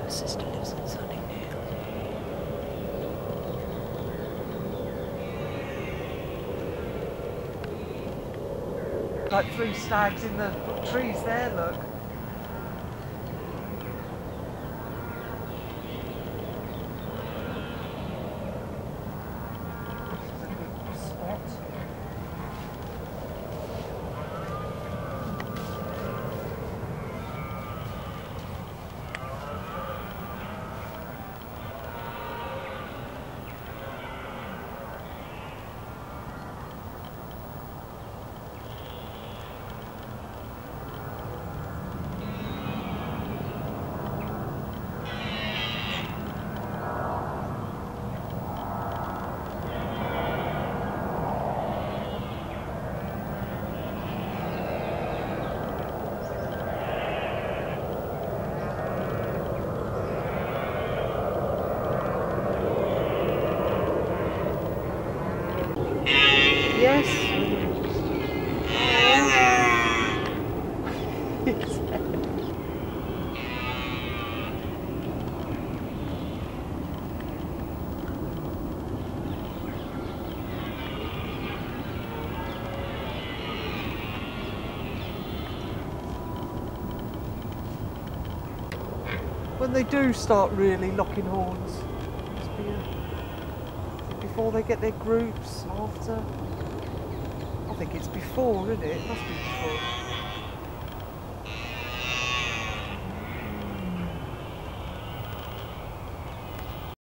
My sister lives in Sunningdale. Like 3 stags in the trees there, look. This is a good spot. Yes. When they do start really locking horns, must be before they get their groups, after. I think it's before, isn't it? It must be before.